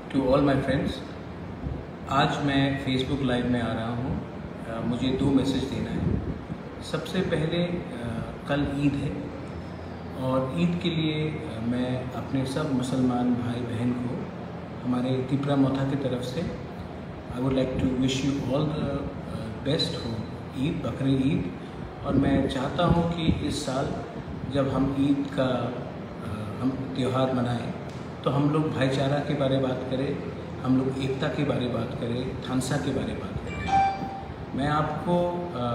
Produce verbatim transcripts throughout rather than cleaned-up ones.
To all my friends, आज मैं Facebook live में आ रहा हूँ। मुझे दो मैसेज देना है। सबसे पहले आ, कल ईद है और ईद के लिए आ, मैं अपने सब मुसलमान भाई बहन को हमारे त्रिपुरा मोथा की तरफ से I would like to wish you all the best हो ईद, बकरी ईद। और मैं चाहता हूँ कि इस साल जब हम ईद का आ, हम त्यौहार मनाएं तो हम लोग भाईचारा के बारे बात करें, हम लोग एकता के बारे बात करें, थानसा के बारे बात करें। मैं आपको आ,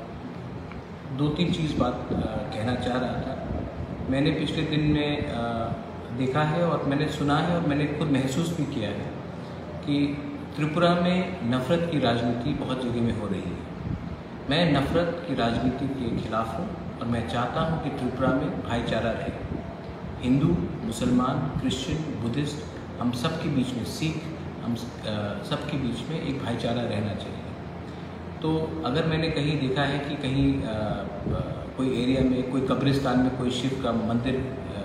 दो तीन चीज़ बात आ, कहना चाह रहा था। मैंने पिछले दिन में आ, देखा है और मैंने सुना है और मैंने खुद महसूस भी किया है कि त्रिपुरा में नफ़रत की राजनीति बहुत जगह में हो रही है। मैं नफ़रत की राजनीति के खिलाफ हूँ और मैं चाहता हूँ कि त्रिपुरा में भाईचारा रहे। हिंदू, मुसलमान, क्रिश्चियन, बुद्धिस्ट, हम सब के बीच में, सिख, हम सब के बीच में एक भाईचारा रहना चाहिए। तो अगर मैंने कहीं देखा है कि कहीं आ, आ, कोई एरिया में, कोई कब्रिस्तान में कोई शिव का मंदिर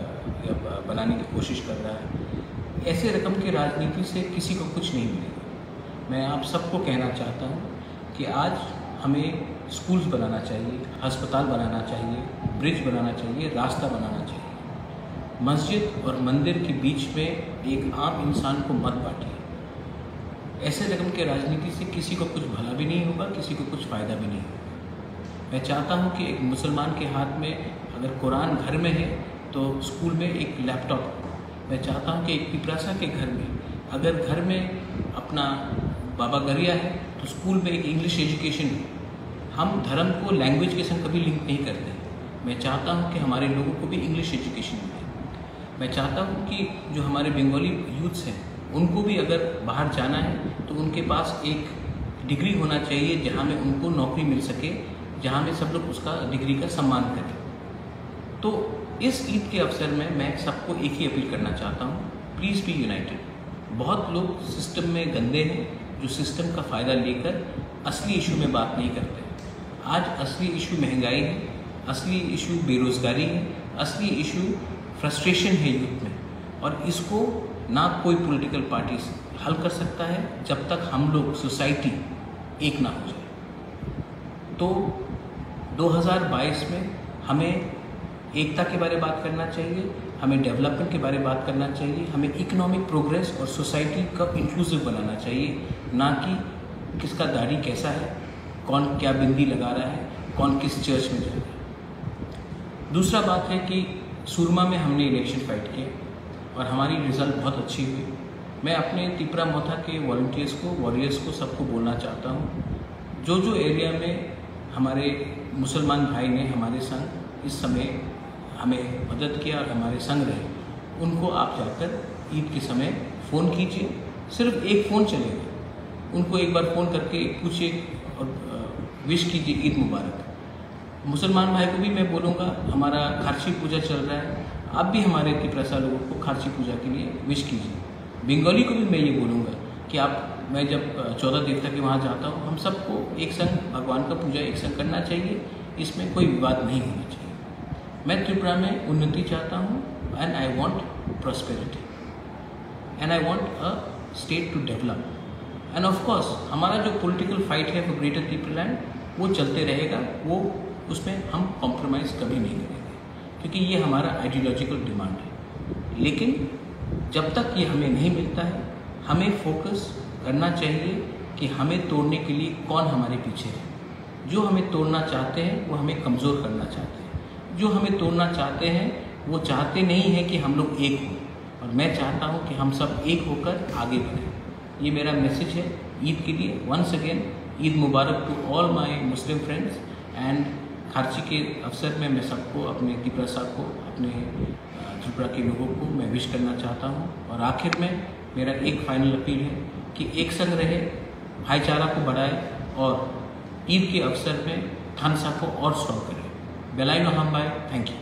आ, बनाने की कोशिश कर रहा है, ऐसे रकम की राजनीति से किसी को कुछ नहीं मिलेगा। मैं आप सबको कहना चाहता हूँ कि आज हमें स्कूल्स बनाना चाहिए, अस्पताल बनाना चाहिए, ब्रिज बनाना चाहिए, रास्ता बनाना चाहिए। मस्जिद और मंदिर के बीच में एक आम इंसान को मत बांटिए। ऐसे रकम के राजनीति से किसी को कुछ भला भी नहीं होगा, किसी को कुछ फ़ायदा भी नहीं होगा। मैं चाहता हूँ कि एक मुसलमान के हाथ में अगर कुरान घर में है तो स्कूल में एक लैपटॉप। मैं चाहता हूँ कि एक पिपरासा के घर में अगर घर में अपना बाबा गरिया है तो स्कूल में एक इंग्लिश एजुकेशन है। हम धर्म को लैंग्वेज के संग कभी लिंक नहीं करते। मैं चाहता हूँ कि हमारे लोगों को भी इंग्लिश एजुकेशन मिले। मैं चाहता हूँ कि जो हमारे बंगाली यूथ्स हैं उनको भी अगर बाहर जाना है तो उनके पास एक डिग्री होना चाहिए जहाँ में उनको नौकरी मिल सके, जहाँ में सब लोग उसका डिग्री का सम्मान करें। तो इस ईद के अवसर में मैं सबको एक ही अपील करना चाहता हूँ, प्लीज़ बी यूनाइटेड। बहुत लोग सिस्टम में गंदे हैं जो सिस्टम का फ़ायदा लेकर असली इशू में बात नहीं करते। आज असली इशू महंगाई है, असली इशू बेरोज़गारी है, असली इशू फ्रस्ट्रेशन है यूथ में, और इसको ना कोई पॉलिटिकल पार्टी हल कर सकता है जब तक हम लोग सोसाइटी एक ना हो जाए। तो दो हज़ार बाईस में हमें एकता के बारे में बात करना चाहिए, हमें डेवलपमेंट के बारे में बात करना चाहिए, हमें इकोनॉमिक प्रोग्रेस और सोसाइटी का इंक्लूसिव बनाना चाहिए, ना कि किसका दाढ़ी कैसा है, कौन क्या बिंदी लगा रहा है, कौन किस चर्च में जा रहा है। दूसरा बात है कि सुरमा में हमने इलेक्शन फाइट किया और हमारी रिज़ल्ट बहुत अच्छी हुई। मैं अपने त्रिपुरा मोथा के वॉलंटियर्स को, वॉरियर्स को, सबको बोलना चाहता हूँ, जो जो एरिया में हमारे मुसलमान भाई ने हमारे संग इस समय हमें मदद किया और हमारे संग रहे, उनको आप जाकर ईद के समय फ़ोन कीजिए। सिर्फ एक फ़ोन चलेगा, उनको एक बार फ़ोन करके पूछिए और विश कीजिए ईद मुबारक। मुसलमान भाई को भी मैं बोलूँगा, हमारा खारसी पूजा चल रहा है, आप भी हमारे त्रिपुरा लोगों को खारसी पूजा के लिए विश कीजिए। बंगाली को भी मैं ये बोलूँगा कि आप, मैं जब चौदह देवता के वहाँ जाता हूँ, हम सबको एक संग भगवान का पूजा एक संग करना चाहिए, इसमें कोई विवाद नहीं होना चाहिए। मैं त्रिपुरा में उन्नति चाहता हूँ and I want prosperity and I want a state to develop. And of course हमारा जो पॉलिटिकल फाइट है फॉर ग्रेटर त्रिपुरा लैंड वो चलते रहेगा, वो उसमें हम कॉम्प्रोमाइज़ कभी नहीं करेंगे, क्योंकि ये हमारा आइडियोलॉजिकल डिमांड है। लेकिन जब तक ये हमें नहीं मिलता है, हमें फोकस करना चाहिए कि हमें तोड़ने के लिए कौन हमारे पीछे है। जो हमें तोड़ना चाहते हैं वो हमें कमज़ोर करना चाहते हैं, जो हमें तोड़ना चाहते हैं वो चाहते नहीं हैं कि हम लोग एक हों। और मैं चाहता हूँ कि हम सब एक होकर आगे बढ़ें। ये मेरा मैसेज है ईद के लिए। Once again Eid Mubarak to all my Muslim friends. And Kharchi के अवसर में मैं सबको, अपने त्रिपुरा को, अपने त्रिपुरा के लोगों को मैं विश करना चाहता हूँ। और आखिर में मेरा एक फाइनल अपील है कि एक संग रहे, भाईचारा को बढ़ाए और ईद के अवसर में थानसा को और स्ट्रॉन्ग करें। बेलाई नो हम बाय। Thank you.